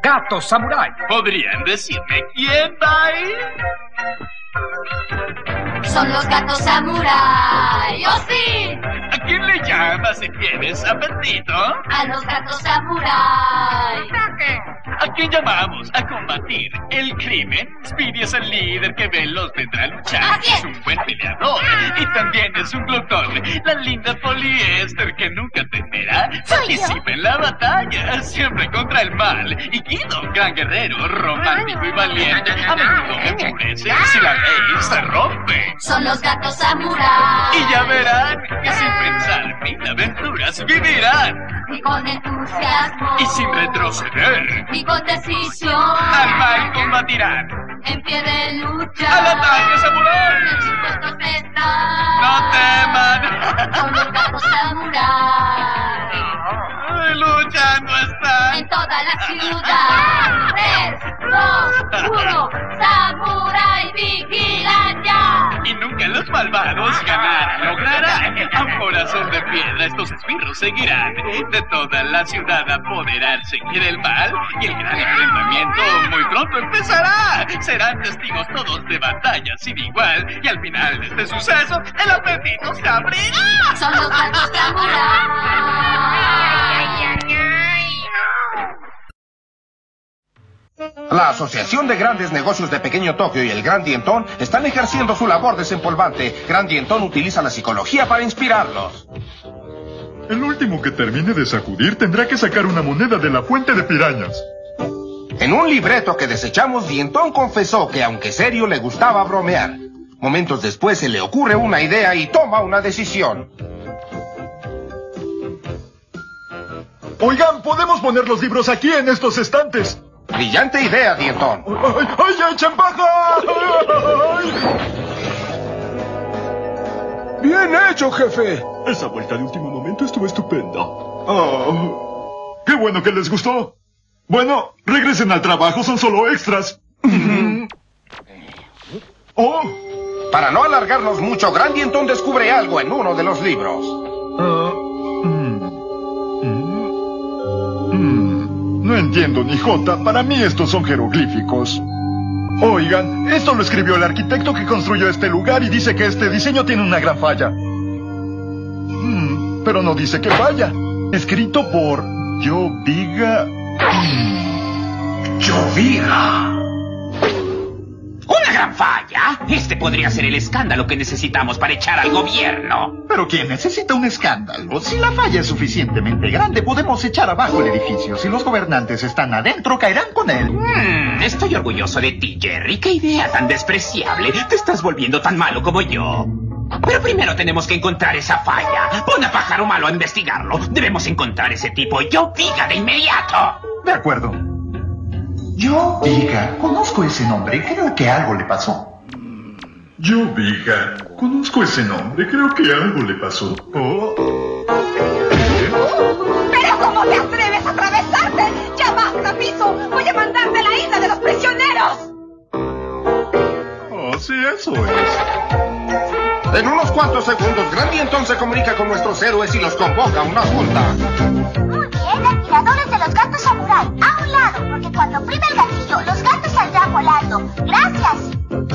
gatos samurái. ¿Podrían decirme quién va a ir? Son los gatos samurái. ¡Oh, sí! ¿A quién le llamas si tienes apetito? A los gatos samurái. ¿A quién llamamos a combatir el crimen? Speedy es el líder que veloz vendrá luchar. Así es. Es un buen peleador y también es un glotón. La linda poliéster que nunca temerá. Participa en la batalla, siempre contra el mal. Y Guido, gran guerrero, romántico y valiente, a menudo enfurece si la ley se rompe. Son los gatos samurái. Y ya verán que sin pensar mil aventuras vivirán. Y con entusiasmo. Y sin retroceder, Y con decisión. al mal combatirán. En pie de lucha. ¡Al ataque, samurái! Dispuestos están. ¡No teman! Son los gatos samurái. ¡Luchando están! En toda la ciudad. 3, 2, 1. Samurái vigilan ya. Y nunca los malvados ganarán, lograrán. A un corazón de piedra estos esbirros seguirán. De toda la ciudad apoderarse quiere el mal. Y el gran enfrentamiento muy pronto empezará. Serán testigos todos de batalla sin igual. Y al final de este suceso, el apetito se abrirá. Son los gatos samurái. La Asociación de Grandes Negocios de Pequeño Tokio y el Gran Dientón están ejerciendo su labor desempolvante. Gran Dientón utiliza la psicología para inspirarlos. El último que termine de sacudir tendrá que sacar una moneda de la fuente de pirañas. En un libreto que desechamos, Dientón confesó que, aunque serio, le gustaba bromear. Momentos después se le ocurre una idea y toma una decisión. Oigan, podemos poner los libros aquí en estos estantes. Brillante idea, Dientón. ¡Ay, ay, echen paja! ¡Ay! Bien hecho, jefe. Esa vuelta de último momento estuvo estupenda. Oh, ¡qué bueno que les gustó! Bueno, regresen al trabajo, son solo extras. ¡Oh! Para no alargarnos mucho, Gran Dientón descubre algo en uno de los libros. No entiendo ni jota, para mí estos son jeroglíficos. Oigan, esto lo escribió el arquitecto que construyó este lugar y dice que este diseño tiene una gran falla. Pero no dice qué falla. Escrito por Yoviga. ¡Yoviga! ¿Una gran falla? Este podría ser el escándalo que necesitamos para echar al gobierno. ¿Pero quién necesita un escándalo? Si la falla es suficientemente grande, podemos echar abajo el edificio. Si los gobernantes están adentro, caerán con él. Estoy orgulloso de ti, Jerry. ¡Qué idea tan despreciable! Te estás volviendo tan malo como yo. Pero primero tenemos que encontrar esa falla. Pon a Pájaro Malo a investigarlo. Debemos encontrar ese tipo Yoviga de inmediato. De acuerdo. Yoviga, conozco ese nombre, creo que algo le pasó. Yoviga, conozco ese nombre, creo que algo le pasó. ¿Pero cómo te atreves a atravesarte? ¡Ya basta, Piso! ¡Voy a mandarte a la isla de los prisioneros! Oh, sí, eso es. En unos cuantos segundos, Gran Dientón se comunica con nuestros héroes y los convoca a una junta. Muy bien, admiradores de los gatos samurái, a un lado, porque cuando oprime el gatillo, los gatos saldrán volando. ¡Gracias!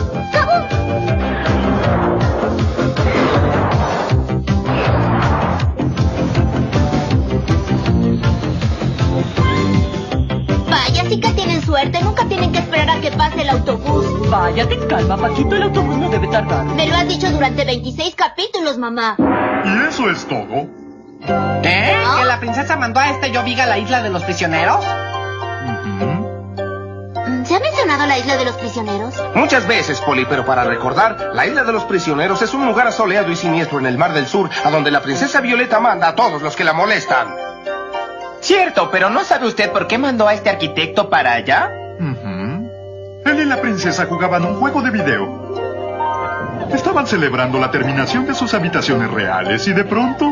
Vaya, sí que tienen suerte. Nunca tienen que esperar a que pase el autobús. Vaya, ten calma, Paquito. El autobús no debe tardar. Me lo has dicho durante 26 capítulos, mamá. ¿Y eso es todo? ¿Qué? ¿Que la princesa mandó a este Yoviga a la isla de los prisioneros? ¿Se ha mencionado la isla de los prisioneros? Muchas veces, Polly, pero para recordar, la isla de los prisioneros es un lugar asoleado y siniestro en el Mar del Sur, a donde la princesa Violeta manda a todos los que la molestan. Cierto, pero ¿no sabe usted por qué mandó a este arquitecto para allá? Él y la princesa jugaban un juego de video. Estaban celebrando la terminación de sus habitaciones reales y de pronto...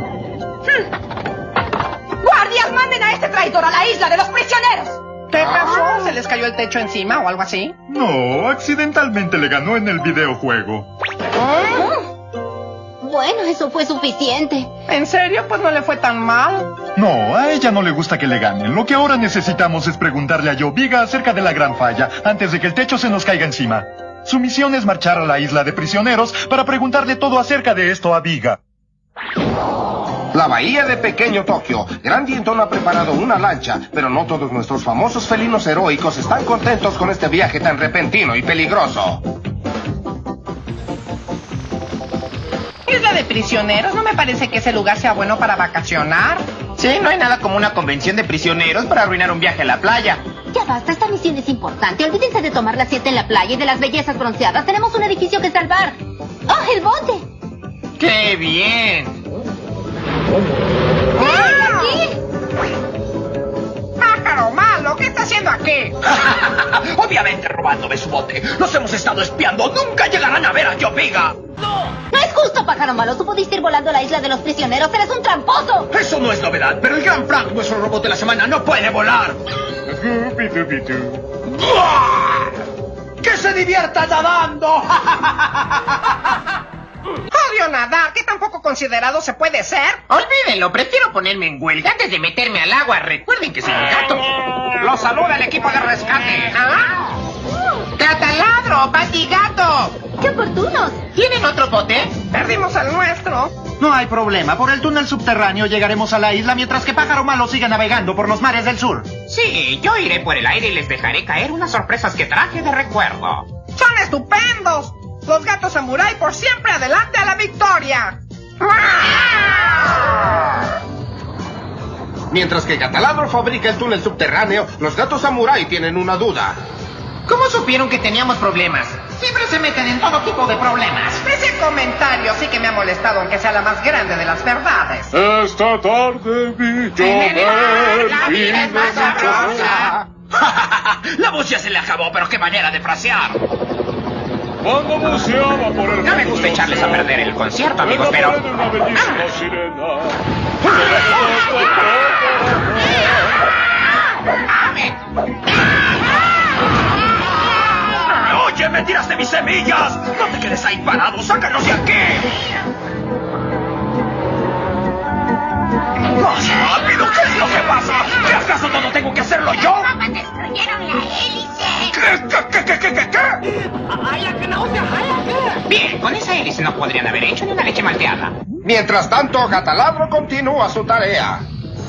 ¡Guardias, manden a este traidor a la isla de los prisioneros! ¿Qué pasó? ¿Se les cayó el techo encima o algo así? No, accidentalmente le ganó en el videojuego. Bueno, eso fue suficiente. ¿En serio? Pues no le fue tan mal. No, a ella no le gusta que le ganen. Lo que ahora necesitamos es preguntarle a Yoviga acerca de la gran falla, antes de que el techo se nos caiga encima. Su misión es marchar a la isla de prisioneros para preguntarle todo acerca de esto a Viga. La bahía de Pequeño Tokio. Gran Dienton ha preparado una lancha, pero no todos nuestros famosos felinos heroicos están contentos con este viaje tan repentino y peligroso. Isla de prisioneros, no me parece que ese lugar sea bueno para vacacionar. Sí, no hay nada como una convención de prisioneros para arruinar un viaje a la playa. Ya basta, esta misión es importante. Olvídense de tomar la siesta en la playa y de las bellezas bronceadas. Tenemos un edificio que salvar. ¡Oh, el bote! ¡Qué bien! ¡Aquí! ¡Pájaro malo! ¿Qué está haciendo aquí? Obviamente robándome su bote. Los hemos estado espiando. ¡Nunca llegarán a ver a Yoviga! No es justo, pájaro malo. Tú pudiste ir volando a la isla de los prisioneros. ¡Eres un tramposo! Eso no es novedad, pero el Gran Frank, nuestro robot de la semana, no puede volar. ¡Que se divierta nadando! Odio nadar. ¿Qué tan poco considerado se puede ser? Olvídenlo, prefiero ponerme en huelga antes de meterme al agua. Recuerden que soy un gato. Los saluda el equipo de rescate. ¿Ah? ¡Gataladro! ¡Batigato! ¡Qué oportunos! ¿Tienen otro bote? Perdimos el nuestro. No hay problema. Por el túnel subterráneo llegaremos a la isla mientras que Pájaro Malo siga navegando por los mares del sur. Sí, yo iré por el aire y les dejaré caer unas sorpresas que traje de recuerdo. ¡Son estupendos! Los gatos samurái por siempre adelante a la victoria. Mientras que Gataladro fabrica el túnel subterráneo, los gatos samurái tienen una duda. ¿Cómo supieron que teníamos problemas? Siempre se meten en todo tipo de problemas. Ese comentario sí que me ha molestado, aunque sea la más grande de las verdades. Esta tarde vi llover. La vida es más sabrosa. La voz ya se le acabó, pero qué manera de frasear. Cuando buceaba por el No me gusta echarles a perder el concierto, amigos, pero... una bellísima sirena. ¡Oye, me tiraste mis semillas! ¡No te quedes ahí parado! ¡Sácanos de aquí! ¡Más rápido! ¿Qué es lo que pasa? ¿Qué acaso todo tengo que hacerlo yo? ¡Papá, destruyeron la hélice! ¿Qué? Bien, con esa hélice no podrían haber hecho ni una leche malteada. Mientras tanto, Gataladro continúa su tarea.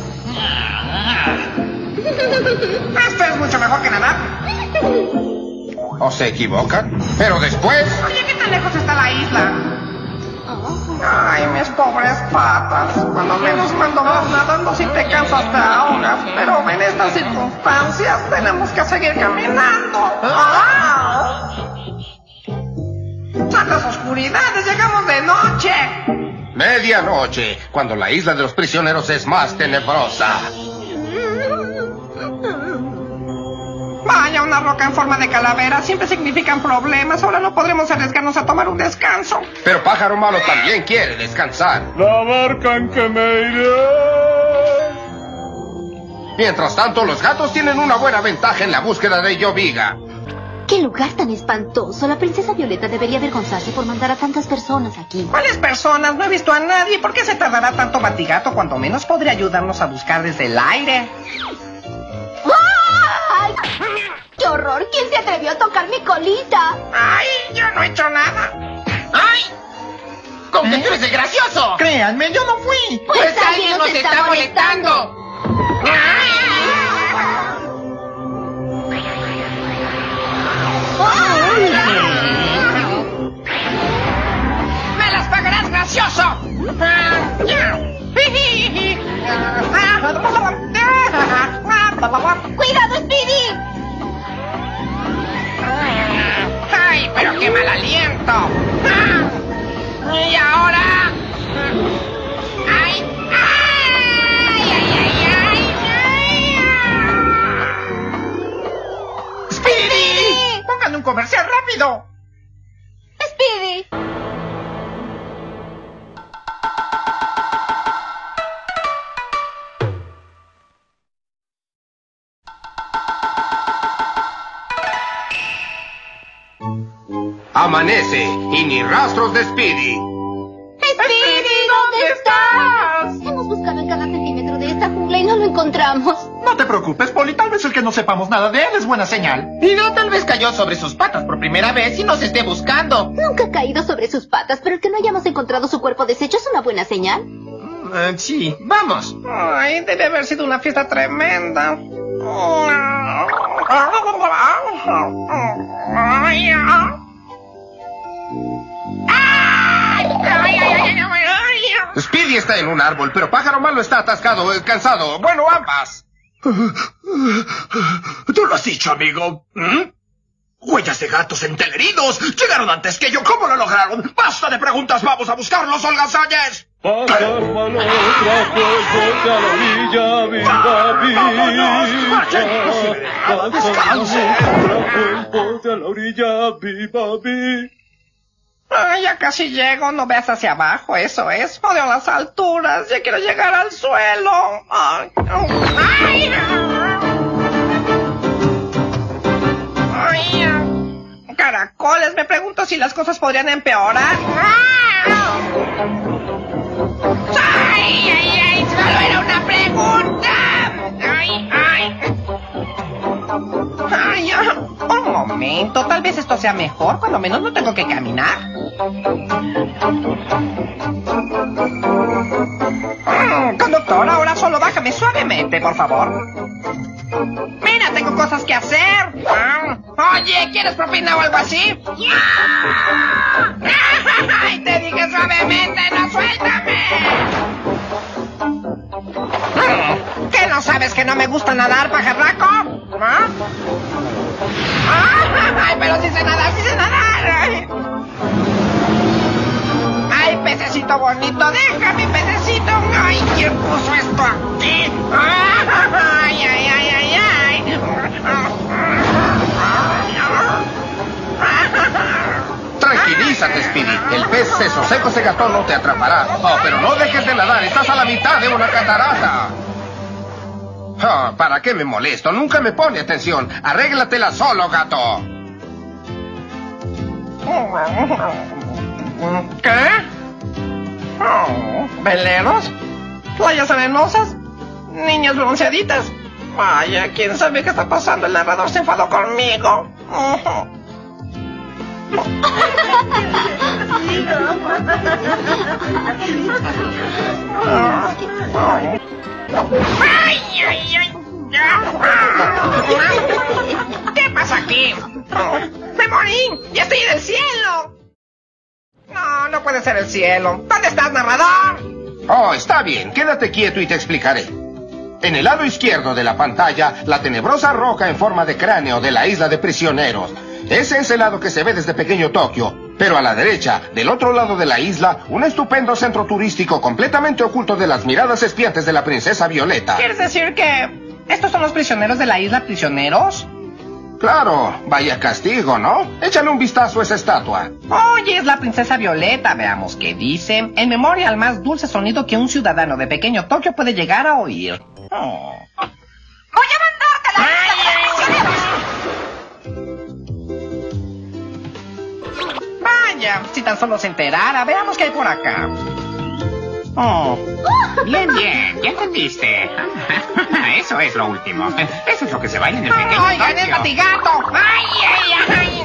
Esto es mucho mejor que nadar. ¿O se equivocan? Pero después... Oye, ¿qué tan lejos está la isla? Ay, mis pobres patas. Cuando menos cuando vas nadando si te cansas te ahogas. Pero en estas circunstancias tenemos que seguir caminando. ¡Santas oscuridades! ¡Llegamos de noche! Medianoche, cuando la isla de los prisioneros es más tenebrosa. Vaya, una roca en forma de calavera siempre significan problemas. Ahora no podremos arriesgarnos a tomar un descanso. Pero Pájaro Malo también quiere descansar. La barca en que me iré. Mientras tanto, los gatos tienen una buena ventaja en la búsqueda de Yoviga. ¡Qué lugar tan espantoso! La princesa Violeta debería avergonzarse por mandar a tantas personas aquí. ¿Cuáles personas? No he visto a nadie. ¿Por qué se tardará tanto Batigato? Cuando menos podría ayudarnos a buscar desde el aire. ¡Ay! ¡Qué horror! ¿Quién se atrevió a tocar mi colita? ¡Ay! Yo no he hecho nada. ¡Ay! ¿Con que tú eres el gracioso? Créanme, yo no fui. Pues alguien nos está molestando. ¡Me las pagarás, gracioso! ¡Cuidado, Speedy! ¡Ay, pero qué mal aliento! ¡Y ahora! ¡Ay! ¡Ay, ay, ay, ay! ¡Speedy! ¡Pongan un comercial rápido! ¡Speedy! Amanece y ni rastros de Speedy. ¡Speedy! encontramos. No te preocupes, Polly. Tal vez el que no sepamos nada de él es buena señal. Y no, tal vez cayó sobre sus patas por primera vez y nos esté buscando. Nunca ha caído sobre sus patas, pero el que no hayamos encontrado su cuerpo deshecho es una buena señal. Sí, vamos. Ay, debe haber sido una fiesta tremenda. Speedy está en un árbol, pero Pájaro Malo está atascado, cansado. Bueno, ambas. ¿Tú lo has dicho, amigo? Huellas de gatos enteleridos. Llegaron antes que yo. ¿Cómo lo lograron? ¡Basta de preguntas! ¡Vamos a buscarlos, holgazanes! Pájaro Malo trajo el bote a la orilla, viva, viva. ¡Descanse! Trajo el bote a la orilla, viva, viva. Ay, ya casi llego, no veas hacia abajo, eso es. Odio las alturas, ya quiero llegar al suelo. Ay, ay, ay, caracoles, me pregunto si las cosas podrían empeorar. Ay, ay, ay, solo era una pregunta. Ay, ay. Ay, un momento, tal vez esto sea mejor, cuando menos no tengo que caminar. Conductor, ahora solo bájame suavemente, por favor. Mira, tengo cosas que hacer. Oye, ¿quieres propina o algo así? ¡Ay, te dije suavemente, no suéltame! ¿Qué no sabes que no me gusta nadar, pajarraco? ¡Ay, pero sí sé nadar, sí sé nadar! ¡Ay, pececito bonito! ¡Déjame, pececito! ¡Ay, quién puso esto aquí! ¡Ay, ay, ay, ay, ay! Tranquilízate, Speedy. El pez seso seco ese gato no te atrapará. Oh, pero no dejes de nadar. Estás a la mitad de una catarata. Oh, ¿para qué me molesto? Nunca me pone atención. Arréglatela solo, gato. ¿Qué? ¿Veleros? ¿Playas arenosas? ¿Niñas bronceaditas? Vaya, quién sabe qué está pasando. El narrador se enfadó conmigo. ¡Ay, ay, ay! ¿Qué pasa aquí? ¡Me morí! ¡Ya estoy en el cielo! No, no puede ser el cielo. ¿Dónde estás, narrador? Oh, está bien. Quédate quieto y te explicaré. En el lado izquierdo de la pantalla, la tenebrosa roca en forma de cráneo de la isla de prisioneros. Ese es el lado que se ve desde Pequeño Tokio. Pero a la derecha, del otro lado de la isla, un estupendo centro turístico completamente oculto de las miradas espiantes de la princesa Violeta. ¿Quieres decir que estos son los prisioneros de la isla prisioneros? Claro, vaya castigo, ¿no? Échale un vistazo a esa estatua. Oye, es la princesa Violeta. Veamos qué dice. En memoria al más dulce sonido que un ciudadano de Pequeño Tokio puede llegar a oír. ¡Voy a mandarte a la isla de los prisioneros! Vaya, si tan solo se enterara. Veamos qué hay por acá. Bien, bien, ya entendiste. Eso es lo último. Eso es lo que se baila en el Pequeño Tokio. ¡Oigan, el batigato! ¡Ay, ay,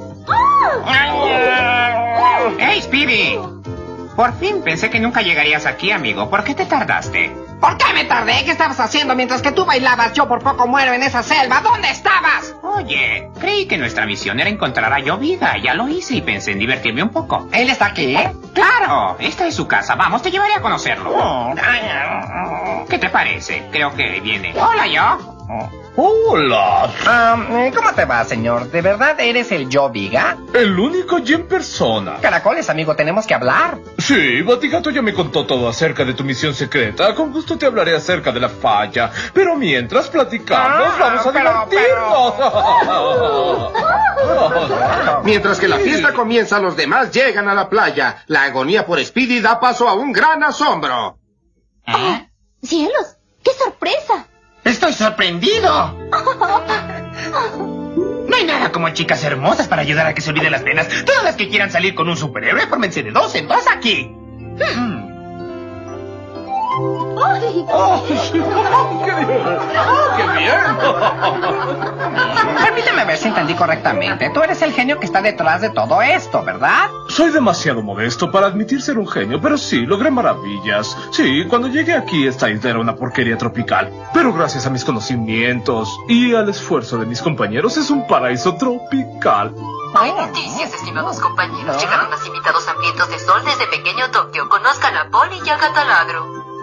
ay! ¡Hey, Speedy! Por fin pensé que nunca llegarías aquí, amigo. ¿Por qué te tardaste? ¿Por qué me tardé? ¿Qué estabas haciendo mientras que tú bailabas? Yo por poco muero en esa selva. ¿Dónde estabas? Oye, creí que nuestra misión era encontrar a Llovida. Ya lo hice y pensé en divertirme un poco. ¿Él está aquí? ¡Claro! Esta es su casa. Vamos, te llevaré a conocerlo. ¿Qué te parece? Creo que viene. ¡Hola, yo! Hola. ¿Cómo te va, señor? ¿De verdad eres el Llovida? El único y en persona. Caracoles, amigo, tenemos que hablar. Sí, Batigato ya me contó todo acerca de tu misión secreta. Con gusto te hablaré acerca de la falla. Pero mientras platicamos, vamos a divertirnos. Mientras que la fiesta comienza, los demás llegan a la playa. La agonía por Speedy da paso a un gran asombro. ¡Cielos! ¡Qué sorpresa! ¡Estoy sorprendido! No hay nada como chicas hermosas para ayudar a que se olviden las penas. Todas las que quieran salir con un superhéroe, fórmense de 2 en 2 aquí. ¡Qué bien! Permíteme ver si entendí correctamente. Tú eres el genio que está detrás de todo esto, ¿verdad? Soy demasiado modesto para admitir ser un genio, pero sí, logré maravillas. Sí, cuando llegué aquí, esta isla era una porquería tropical. Pero gracias a mis conocimientos y al esfuerzo de mis compañeros, es un paraíso tropical. Hay noticias, estimados compañeros. Llegaron más invitados hambrientos de sol desde pequeño Tokio. Conozcan a Polly y a Gataladro.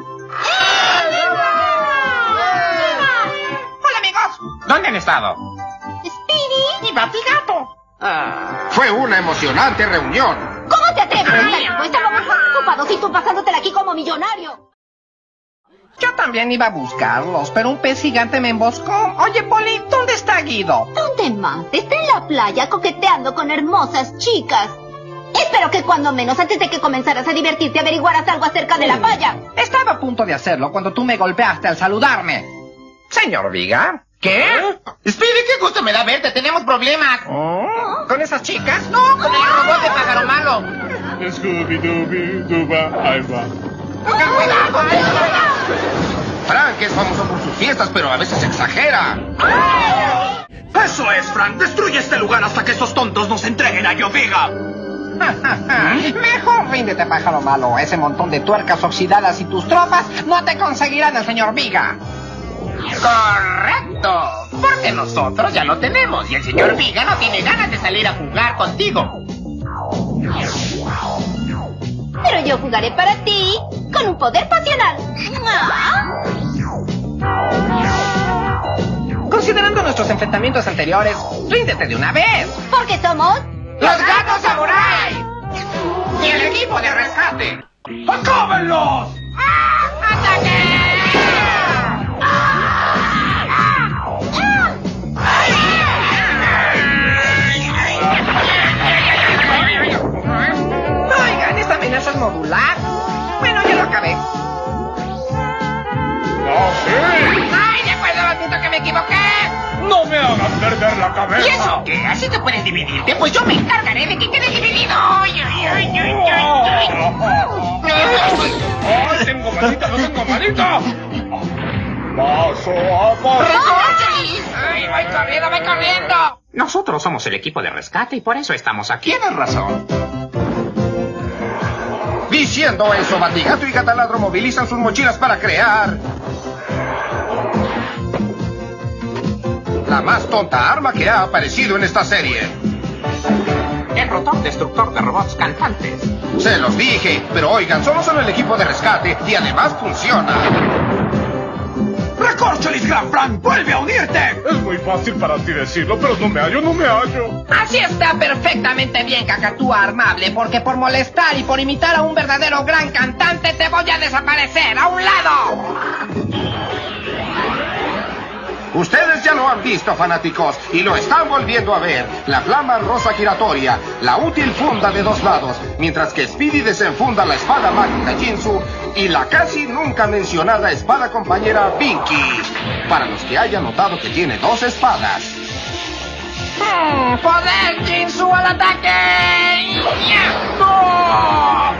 Hola, amigos. ¿Dónde han estado? Speedy y Batigato. Fue una emocionante reunión. ¿Cómo te atreves a hacer algo? Estábamos más ocupados y tú pasándotela aquí como millonario. Yo también iba a buscarlos, pero un pez gigante me emboscó. Oye, Polly, ¿dónde está Guido? ¿Dónde más? Está en la playa coqueteando con hermosas chicas. Espero que cuando menos, antes de que comenzaras a divertirte, averiguaras algo acerca de la falla. Estaba a punto de hacerlo cuando tú me golpeaste al saludarme. Señor Viga. ¿Qué? Speedy, qué gusto me da verte. Tenemos problemas. ¿Con esas chicas? No, con el robot de pájaro malo. Scooby-Dooby-Dooba, ahí va. ¡Cuidado! Frank es famoso por sus fiestas, pero a veces exagera. ¡Eso es, Frank! ¡Destruye este lugar hasta que esos tontos nos entreguen a Yoviga! Mejor ríndete, pájaro malo. Ese montón de tuercas oxidadas y tus tropas no te conseguirán al señor Viga. Correcto. Porque nosotros ya lo tenemos y el señor Viga no tiene ganas de salir a jugar contigo. Pero yo jugaré para ti con un poder pasional. Considerando nuestros enfrentamientos anteriores, ríndete de una vez. Porque somos... ¡Los Gatos Samurai! ¡Y el equipo de rescate! ¡Acábenlos! ¡Ataque! Oigan, esta amenaza es modular. Bueno, ya lo acabé. ¡Ay, de acuerdo, Batito, que me equivoqué! ¡No me hagas perder la cabeza! ¿Y eso qué? ¿Así te puedes dividirte? Pues yo me encargaré de que quede dividido. ¡Ay, ay, ay, ay, ay! ¡Ay, tengo manita, no tengo manita! ¡Paso a paso! ¡Ay, voy corriendo, voy corriendo! Nosotros somos el equipo de rescate y por eso estamos aquí. Tienes razón. Diciendo eso, Batigato y Gataladro movilizan sus mochilas para crear la más tonta arma que ha aparecido en esta serie. El rotor destructor de robots cantantes. Se los dije, pero oigan, somos solo el equipo de rescate y además funciona. ¡Recorcholis, Gran Frank! ¡Vuelve a unirte! Es muy fácil para ti decirlo, pero no me hallo. Así está perfectamente bien, Cacatúa Armable, porque por molestar y por imitar a un verdadero gran cantante te voy a desaparecer. ¡A un lado! Ustedes ya lo han visto, fanáticos, y lo están volviendo a ver. La flama rosa giratoria, la útil funda de 2 lados, mientras que Speedy desenfunda la espada mágica Jinsu y la casi nunca mencionada espada compañera Binky. Para los que hayan notado que tiene 2 espadas. ¡Poder Jinsu al ataque! ¡No!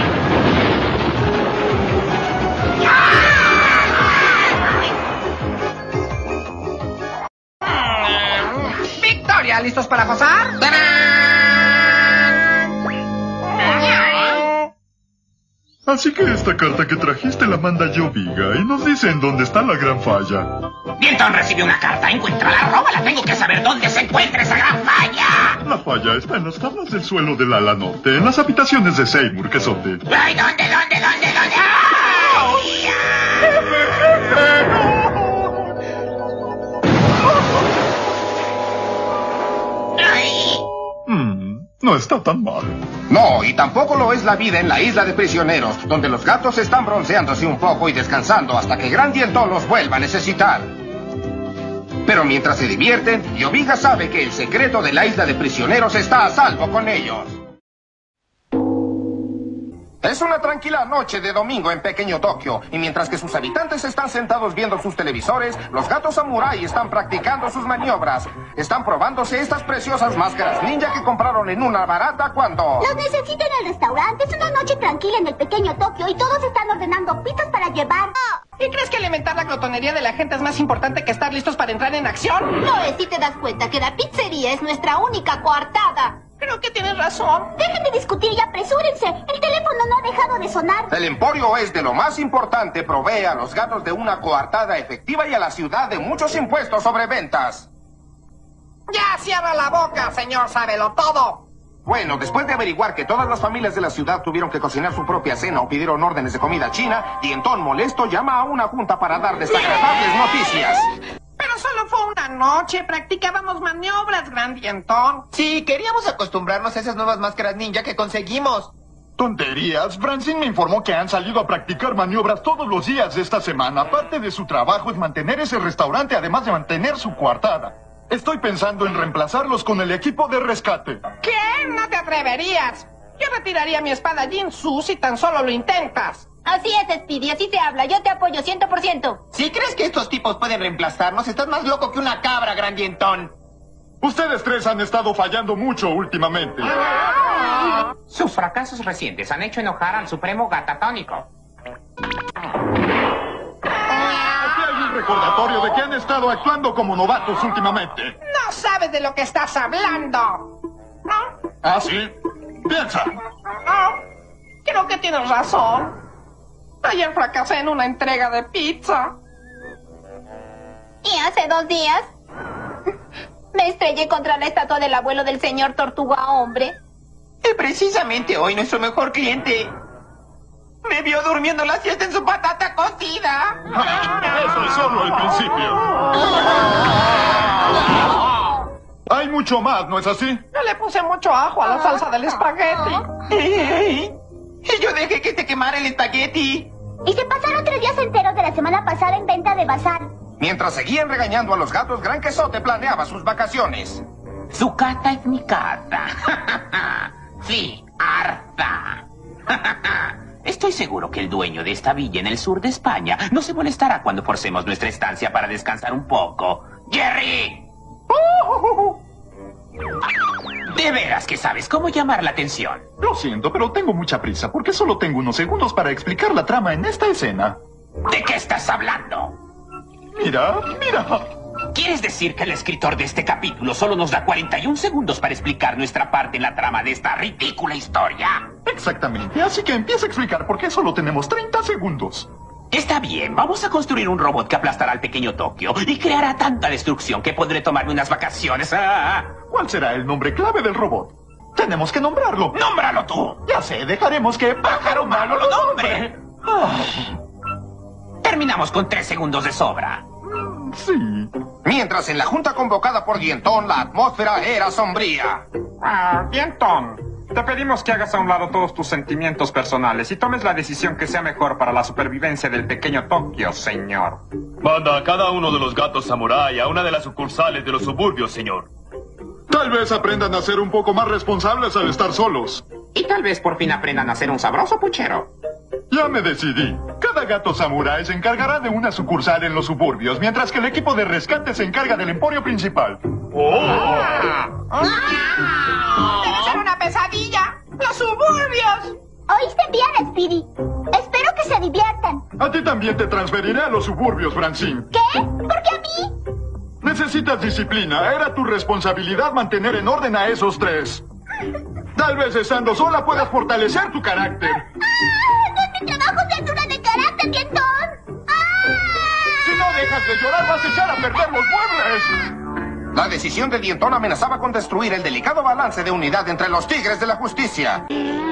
¡Victoria! ¿Listos para pasar? Así que esta carta que trajiste la manda Yoviga y nos dice en dónde está la gran falla. Vienton recibe una carta, encuentra la roba, la tengo que saber dónde se encuentra esa gran falla. La falla está en las tablas del suelo del ala norte, en las habitaciones de Seymour, que son de... ¡Ay, dónde! No está tan mal. No, y tampoco lo es la vida en la isla de prisioneros, donde los gatos están bronceándose un poco y descansando hasta que Gran Dientón los vuelva a necesitar. Pero mientras se divierten, Yoviga sabe que el secreto de la isla de prisioneros está a salvo con ellos. Es una tranquila noche de domingo en Pequeño Tokio, y mientras que sus habitantes están sentados viendo sus televisores, los gatos samurái están practicando sus maniobras. Están probándose estas preciosas máscaras ninja que compraron en una barata cuando... Los necesito en el restaurante. Es una noche tranquila en el Pequeño Tokio y todos están ordenando pizzas para llevar. ¿Y crees que alimentar la glotonería de la gente es más importante que estar listos para entrar en acción? No es si te das cuenta que la pizzería es nuestra única coartada. Creo que tienes razón. Dejen de discutir y apresúrense. El teléfono no ha dejado de sonar. El emporio es de lo más importante. Provee a los gatos de una coartada efectiva y a la ciudad de muchos impuestos sobre ventas. Ya cierra la boca, señor Sábelo Todo. Bueno, después de averiguar que todas las familias de la ciudad tuvieron que cocinar su propia cena o pidieron órdenes de comida china, Dientón molesto llama a una junta para dar desagradables noticias. Pero solo fue una noche, practicábamos maniobras, Gran Dientón. Sí, queríamos acostumbrarnos a esas nuevas máscaras ninja que conseguimos. Tonterías. Francine me informó que han salido a practicar maniobras todos los días de esta semana. Parte de su trabajo es mantener ese restaurante, además de mantener su coartada. Estoy pensando en reemplazarlos con el equipo de rescate. ¿Qué? No te atreverías. Yo retiraría mi espada Jinsu si tan solo lo intentas. Así es, Speedy, así se habla. Yo te apoyo 100%. Si crees que estos tipos pueden reemplazarnos, estás más loco que una cabra, Gran Dientón. Ustedes tres han estado fallando mucho últimamente. Sus fracasos recientes han hecho enojar al supremo gatatónico. Aquí hay un recordatorio de que han estado actuando como novatos últimamente. No sabes de lo que estás hablando. ¿No? ¿Ah, sí? Piensa. Creo que tienes razón. Ayer fracasé en una entrega de pizza. ¿Y hace 2 días? Me estrellé contra la estatua del abuelo del señor Tortuga Hombre. Y precisamente hoy nuestro mejor cliente me vio durmiendo la siesta en su patata cocida. Eso es solo el principio. Hay mucho más, ¿no es así? Yo le puse mucho ajo a la salsa del espagueti. Y yo dejé que te quemara el espagueti. Y se pasaron 3 días enteros de la semana pasada en venta de bazar. Mientras seguían regañando a los gatos, Gran Quesote planeaba sus vacaciones. Su cata es mi cata. Sí, harta. Estoy seguro que el dueño de esta villa en el sur de España no se molestará cuando forcemos nuestra estancia para descansar un poco. ¡Jerry! De veras que sabes cómo llamar la atención. Lo siento, pero tengo mucha prisa porque solo tengo unos segundos para explicar la trama en esta escena. ¿De qué estás hablando? Mira. ¿Quieres decir que el escritor de este capítulo solo nos da 41 segundos para explicar nuestra parte en la trama de esta ridícula historia? Exactamente, así que empieza a explicar por qué solo tenemos 30 segundos. Está bien, vamos a construir un robot que aplastará al pequeño Tokio y creará tanta destrucción que podré tomarme unas vacaciones. ¿Cuál será el nombre clave del robot? Tenemos que nombrarlo. ¡Nómbralo tú! Ya sé, dejaremos que Pájaro Malo lo nombre. Terminamos con 3 segundos de sobra. Sí. Mientras en la junta convocada por Dientón, la atmósfera era sombría. Dientón, te pedimos que hagas a un lado todos tus sentimientos personales y tomes la decisión que sea mejor para la supervivencia del pequeño Tokio, señor. Manda a cada uno de los gatos samurái a una de las sucursales de los suburbios, señor. Tal vez aprendan a ser un poco más responsables al estar solos. Y tal vez por fin aprendan a ser un sabroso puchero. Ya me decidí. Cada gato samurái se encargará de una sucursal en los suburbios, mientras que el equipo de rescate se encarga del emporio principal. ¡Debe ser una pesadilla! ¡Los suburbios! Oíste bien, Speedy. Espero que se diviertan. A ti también te transferiré a los suburbios, Francine. ¿Qué? ¿Por qué a mí? Necesitas disciplina. Era tu responsabilidad mantener en orden a esos 3. Tal vez estando sola puedas fortalecer tu carácter. ¡No es mi trabajo de altura de carácter, Dientón! Si no dejas de llorar, vas a echar a perder los muebles. La decisión de Dientón amenazaba con destruir el delicado balance de unidad entre los tigres de la justicia.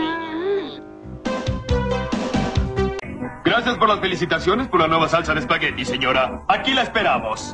Gracias por las felicitaciones por la nueva salsa de espagueti, señora. Aquí la esperamos.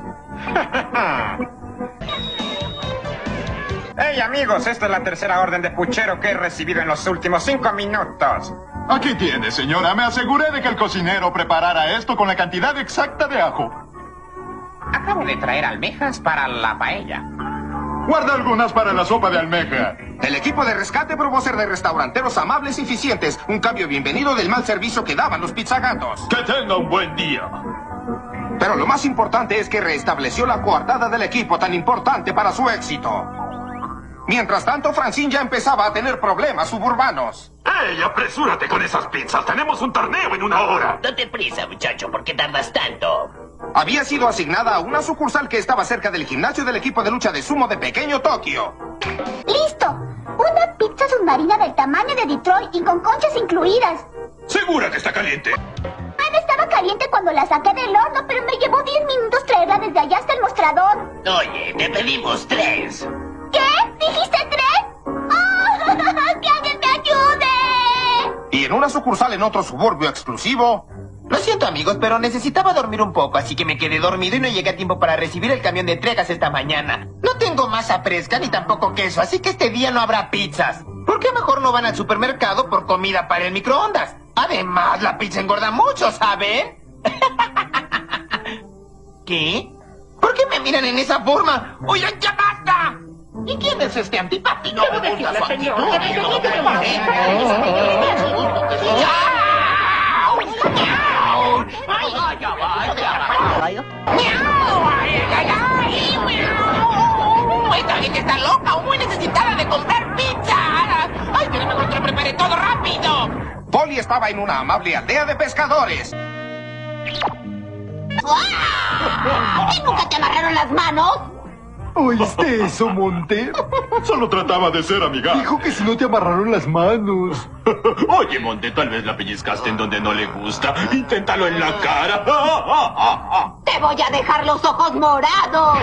Hey, amigos, esta es la tercera orden de puchero que he recibido en los últimos 5 minutos. Aquí tiene, señora. Me aseguré de que el cocinero preparara esto con la cantidad exacta de ajo. Acabo de traer almejas para la paella. Guarda algunas para la sopa de almeja. El equipo de rescate probó ser de restauranteros amables y eficientes. Un cambio bienvenido del mal servicio que daban los pizzagatos. Que tenga un buen día. Pero lo más importante es que restableció la coartada del equipo tan importante para su éxito. Mientras tanto, Francine ya empezaba a tener problemas suburbanos. ¡Ey, apresúrate con esas pizzas! ¡Tenemos un torneo en 1 hora! Date prisa, muchacho, ¿por qué tardas tanto? Había sido asignada a una sucursal que estaba cerca del gimnasio del equipo de lucha de sumo de Pequeño Tokio. ¡Listo! Una pizza submarina del tamaño de Detroit y con conchas incluidas. ¿Segura que está caliente? Estaba caliente cuando la saqué del horno, pero me llevó 10 minutos traerla desde allá hasta el mostrador. Oye, te pedimos 3. ¿Qué? ¿Dijiste 3? ¡Oh! ¡Que alguien me ayude! Y en una sucursal en otro suburbio exclusivo... Lo siento, amigos, pero necesitaba dormir un poco, así que me quedé dormido y no llegué a tiempo para recibir el camión de entregas esta mañana. No tengo masa fresca ni tampoco queso, así que este día no habrá pizzas. ¿Por qué mejor no van al supermercado por comida para el microondas? Además, la pizza engorda mucho, ¿saben? ¿Qué? ¿Por qué me miran en esa forma? ¡Oigan, ya basta! ¿Y quién es este antipático? Debo decirle, señor. ¡Esta gente está loca o muy necesitada de comprar pizza! ¡Ay, que mejor que lo prepare todo rápido! Polly estaba en una amable aldea de pescadores. ¿Y nunca te amarraron las manos? ¿Oíste eso, Monte? Solo trataba de ser amigable. Dijo que si no te amarraron las manos. Oye, Monte, tal vez la pellizcaste en donde no le gusta. Inténtalo en la cara. Te voy a dejar los ojos morados.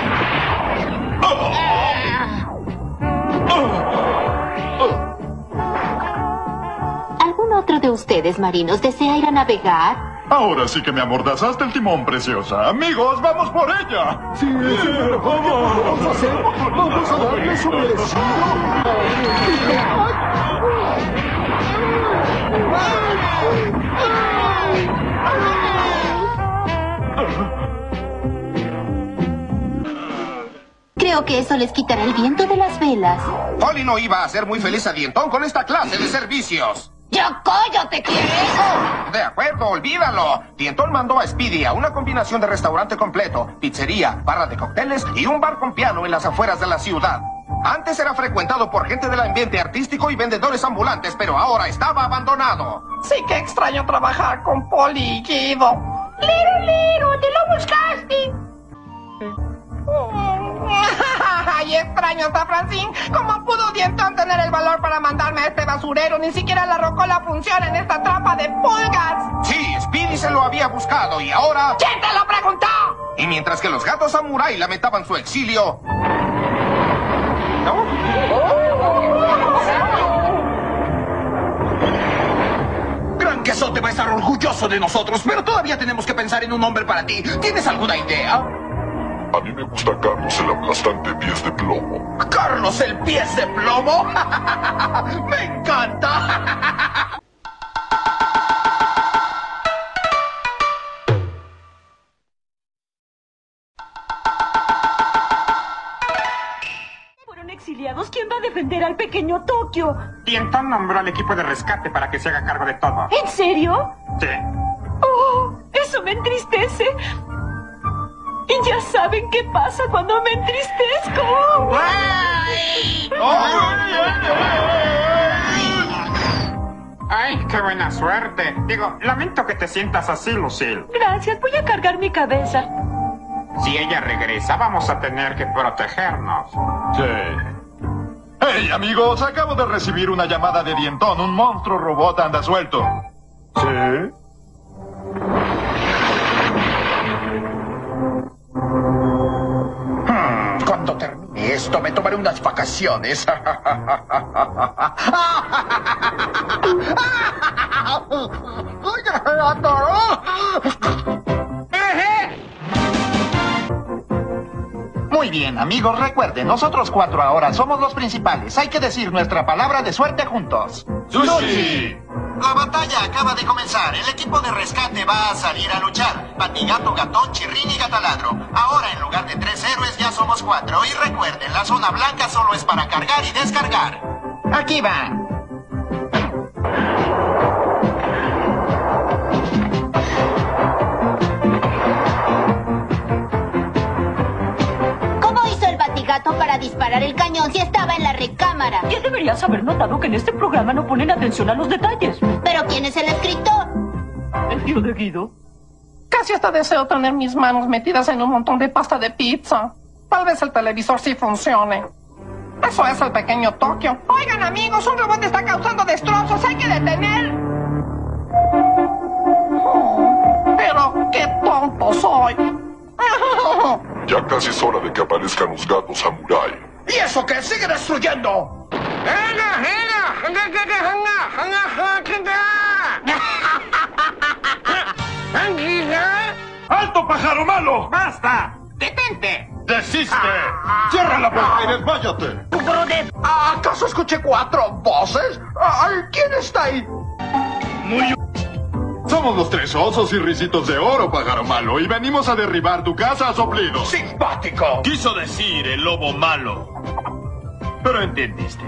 ¿Algún otro de ustedes, marinos, desea ir a navegar? Ahora sí que me amordazaste el timón, preciosa. Amigos, ¡vamos por ella! Sí, es lo mejor que podemos hacer. Vamos a darle su merecido. Creo que eso les quitará el viento de las velas. Polly no iba a ser muy feliz a Dientón con esta clase de servicios. ¡Ya cállate, quieres! De acuerdo, olvídalo. Dientón mandó a Speedy a una combinación de restaurante completo, pizzería, barra de cócteles y un bar con piano en las afueras de la ciudad. Antes era frecuentado por gente del ambiente artístico y vendedores ambulantes, pero ahora estaba abandonado. Sí que extraño trabajar con Polly y Guido. ¡Lero, te lo buscaste! ¡Ay, extraño hasta Francine! ¿Cómo pudo Dientón tener el valor para mandarme a este basurero? Ni siquiera la rocola funciona en esta trampa de pulgas. Sí, Speedy se lo había buscado y ahora... ¿Quién te lo preguntó? Y mientras que los gatos samurái lamentaban su exilio... Gran Quesote va a estar orgulloso de nosotros, pero todavía tenemos que pensar en un nombre para ti. ¿Tienes alguna idea? A mí me gusta Carlos el aplastante pies de plomo. ¿Carlos el pies de plomo? ¡Me encanta! Fueron exiliados. ¿Quién va a defender al pequeño Tokio? Dientón nombró al equipo de rescate para que se haga cargo de todo. ¿En serio? Sí. Oh, eso me entristece. Y ya saben qué pasa cuando me entristezco. ¡Ay, qué buena suerte! Digo, lamento que te sientas así, Lucille. Gracias, voy a cargar mi cabeza. Si ella regresa, vamos a tener que protegernos. Sí. Hey, amigos, acabo de recibir una llamada de Dientón. Un monstruo robot anda suelto. ¿Sí? Cuando termine esto, me tomaré unas vacaciones. Muy bien, amigos, recuerden, nosotros 4 ahora somos los principales. Hay que decir nuestra palabra de suerte juntos. ¡Sushi! La batalla acaba de comenzar. El equipo de rescate va a salir a luchar. Batigato, Gatón, Chirrín y Gataladro. Ahora, en lugar de 3 héroes, ya somos 4. Y recuerden, la zona blanca solo es para cargar y descargar. Aquí va. ¿Cómo hizo el Batigato para disparar el cañón si estaba en la recámara? Ya deberías haber notado que en este programa no ponen atención a los detalles. ¿Pero quién es el escritor? El tío de Guido. Casi hasta deseo tener mis manos metidas en un montón de pasta de pizza. Tal vez el televisor sí funcione. Eso es el pequeño Tokio. Oigan, amigos, un robot está causando destrozos. Hay que detener. Pero qué tonto soy. Ya casi es hora de que aparezcan los gatos samurái. ¿Y eso qué? ¡Sigue destruyendo! ¡Alto, pájaro malo! ¡Basta! ¡Detente! ¡Desiste! ¡Cierra la boca y desmáyate! ¿Acaso escuché 4 voces? ¡Ay! ¿Quién está ahí? Somos los 3 osos y risitos de oro, pájaro malo, y venimos a derribar tu casa a soplidos. ¡Simpático! Quiso decir el lobo malo. Pero entendiste.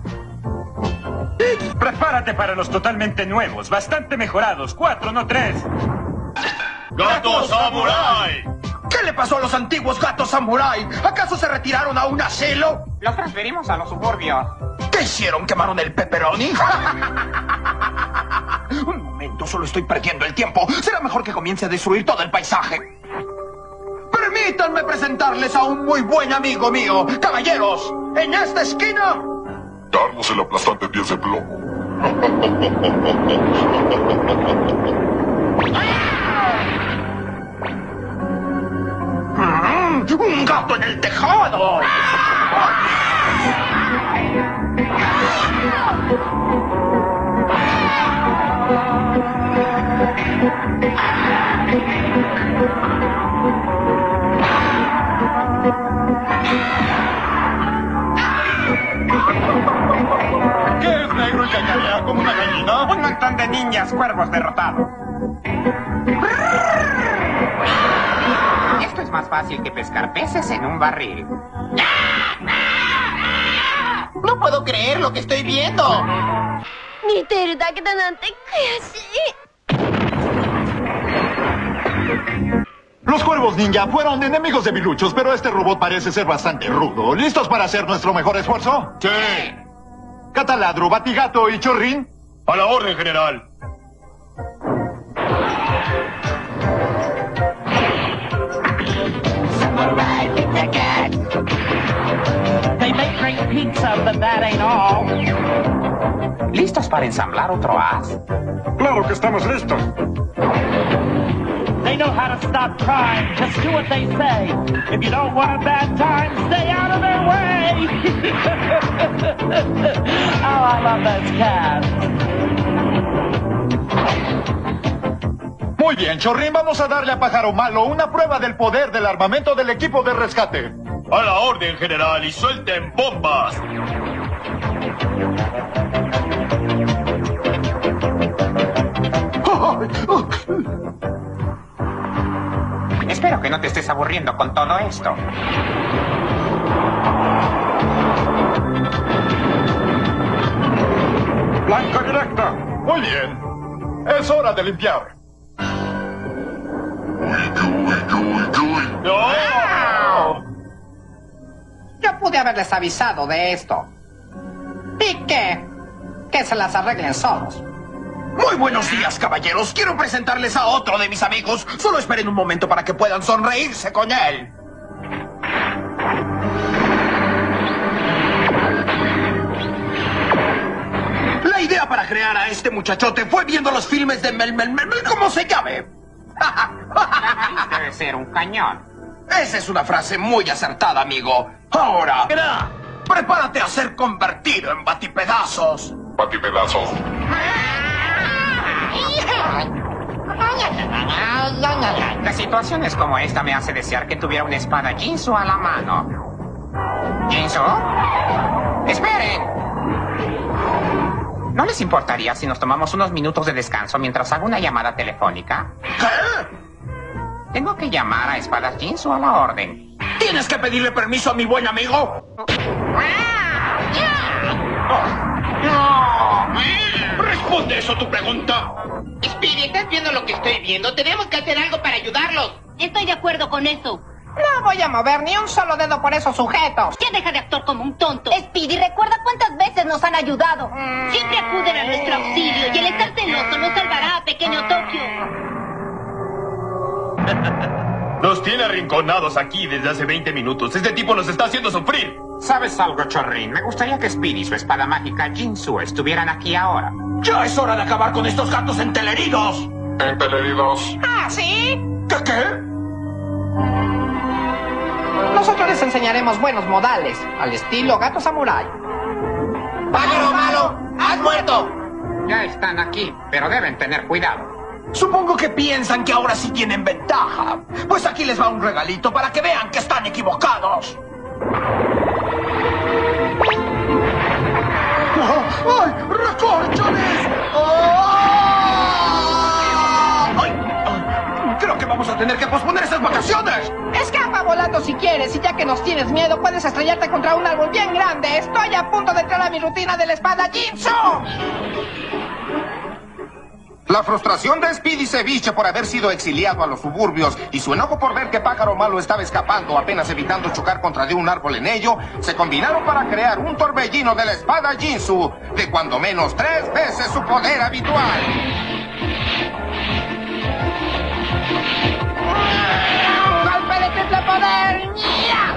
Prepárate para los totalmente nuevos, bastante mejorados. 4, no 3. ¡Gato Samurai! ¿Qué le pasó a los antiguos gatos samurái? ¿Acaso se retiraron a un asilo? Los transferimos a los suburbios. ¿Qué hicieron? ¿Quemaron el pepperoni? Un momento, solo estoy perdiendo el tiempo. Será mejor que comience a destruir todo el paisaje. Permítanme presentarles a un muy buen amigo mío. Caballeros, en esta esquina... Darnos el aplastante pies de plomo. ¡Un gato en el tejado! ¿Qué es negro y cañarea como una gallina? Un montón de niñas cuervos derrotados. Esto es más fácil que pescar peces en un barril. No puedo creer lo que estoy viendo. Los cuervos ninja fueron enemigos de debiluchos, pero este robot parece ser bastante rudo. ¿Listos para hacer nuestro mejor esfuerzo? Sí. Gataladro, Batigato y Chorrín. A la orden, general. They make great pizza, but that ain't all. ¿Listos para ensamblar otro as? Claro que estamos listos. They know how to stop crime. Just do what they say. If you don't want a bad time, stay out of their way. Oh, I love those cats. Muy bien, Chorrín, vamos a darle a Pájaro Malo una prueba del poder del armamento del equipo de rescate. A la orden, general, y suelten bombas. Espero que no te estés aburriendo con todo esto. Blanca directa. Muy bien. Es hora de limpiar. ¡No! Yo pude haberles avisado de esto. ¿Y qué? Que se las arreglen solos. Muy buenos días, caballeros. Quiero presentarles a otro de mis amigos. Solo esperen un momento para que puedan sonreírse con él. La idea para crear a este muchachote fue viendo los filmes de Mel, ¿cómo se llame? La nariz debe ser un cañón. Esa es una frase muy acertada, amigo. Ahora, prepárate a ser convertido en batipedazos. Batipedazos. Las situaciones como esta me hace desear que tuviera una espada Jinsu a la mano. ¿Jinsu? ¡Esperen! ¿No les importaría si nos tomamos unos minutos de descanso mientras hago una llamada telefónica? ¿Qué? Tengo que llamar a Espadas Jinsu a la orden. ¿Tienes que pedirle permiso a mi buen amigo? ¿Responde eso a tu pregunta? Speedy, ¿estás viendo lo que estoy viendo? Tenemos que hacer algo para ayudarlos. Estoy de acuerdo con eso. No voy a mover ni un solo dedo por esos sujetos. Ya deja de actuar como un tonto. Speedy, recuerda cuántas veces nos han ayudado. Siempre acuden a nuestro auxilio y el estar celoso nos salvará a pequeño Tokio. Nos tiene arrinconados aquí desde hace 20 minutos. Este tipo nos está haciendo sufrir. ¿Sabes algo, Chorrín? Me gustaría que Speedy y su espada mágica Jinsu estuvieran aquí ahora. ¡Ya es hora de acabar con estos gatos enteleridos! ¿Enteleridos? ¿Ah, sí? ¿Qué? Nosotros les enseñaremos buenos modales, al estilo gato samurái. ¡Pájaro malo! ¡Has muerto! Ya están aquí, pero deben tener cuidado. Supongo que piensan que ahora sí tienen ventaja. Pues aquí les va un regalito para que vean que están equivocados. ¡Oh! ¡Ay! ¡Recórcholes! ¡Ay! ¡Ay! Creo que vamos a tener que posponer esas vacaciones. Escapa volando si quieres, y ya que nos tienes miedo, puedes estrellarte contra un árbol bien grande. Estoy a punto de entrar a mi rutina de la espada Jinsu. La frustración de Speedy Ceviche por haber sido exiliado a los suburbios y su enojo por ver que Pájaro Malo estaba escapando, apenas evitando chocar contra de un árbol en ello, se combinaron para crear un torbellino de la espada Jinsu, de cuando menos 3 veces su poder habitual. ¡Golpe de triple poder! ¡Ya!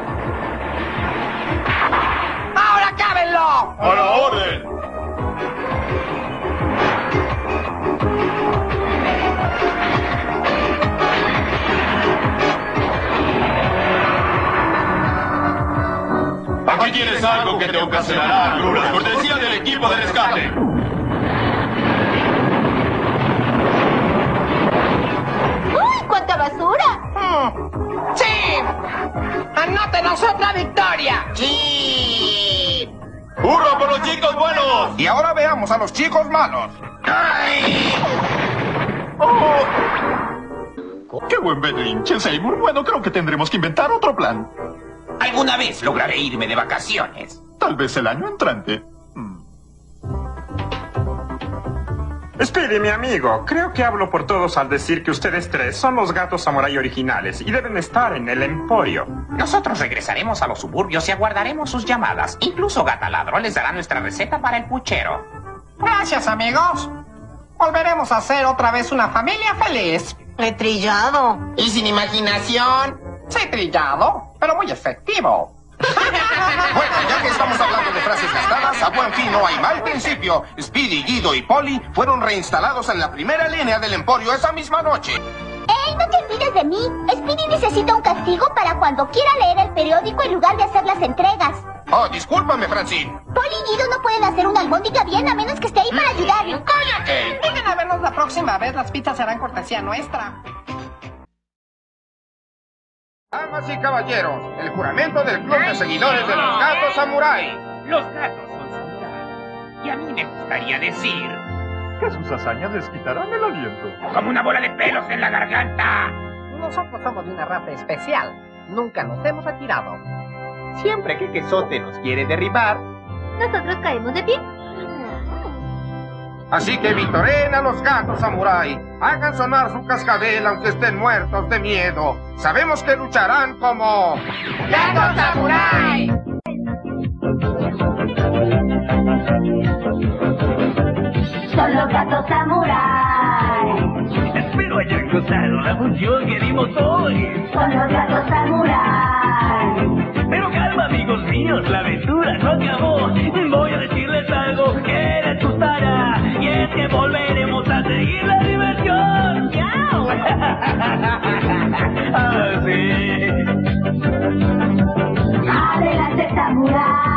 ¡Ahora cábenlo! ¡A la orden! Aquí tienes algo que te ocasionará agruras, cortesía del equipo de rescate. ¡Uy, cuánta basura! ¡Sí! ¡Anótenos otra victoria! ¡Sí! ¡Hurra por los chicos buenos! Y ahora veamos a los chicos malos. ¡Ay! ¡Qué buen berrinche, Seymour! Bueno, creo que tendremos que inventar otro plan. Alguna vez lograré irme de vacaciones. Tal vez el año entrante. Speedy, mi amigo, creo que hablo por todos al decir que ustedes tres son los gatos samurái originales y deben estar en el emporio. Nosotros regresaremos a los suburbios y aguardaremos sus llamadas. Incluso Gataladro les dará nuestra receta para el puchero. Gracias, amigos. Volveremos a ser otra vez una familia feliz. He trillado. ¿Y sin imaginación? Sí, trillado, pero muy efectivo. Bueno, ya que estamos hablando de frases gastadas, a buen fin no hay mal principio. Speedy, Guido y Polly fueron reinstalados en la primera línea del emporio esa misma noche. ¡Ey, no te olvides de mí! Speedy necesita un castigo para cuando quiera leer el periódico en lugar de hacer las entregas. Oh, discúlpame, Francine. Polly y Guido no pueden hacer una albóndiga bien a menos que esté ahí para ayudar. ¡Cállate! Vengan a vernos la próxima vez, las pizzas serán cortesía nuestra. Damas y caballeros, el juramento del club de seguidores de los gatos samurái. Los gatos son samurái. Y a mí me gustaría decir... Que sus hazañas les quitarán el aliento. como una bola de pelos en la garganta. Nosotros somos de una raza especial. Nunca nos hemos retirado. Siempre que Quesote nos quiere derribar, Nosotros caemos de pie. Así que victoren a los gatos samurái. Hagan sonar su cascabel aunque estén muertos de miedo. Sabemos que lucharán como... ¡Gatos samurái! Son los gatos samurái. Espero hayan gozado la función que dimos hoy. Son los gatos samurái. Pero calma, amigos míos, la aventura no acabó. Voy a decirles algo que les gustará. Y es que volveremos a seguir la diversión. ¡Chao! Adelante, samurái.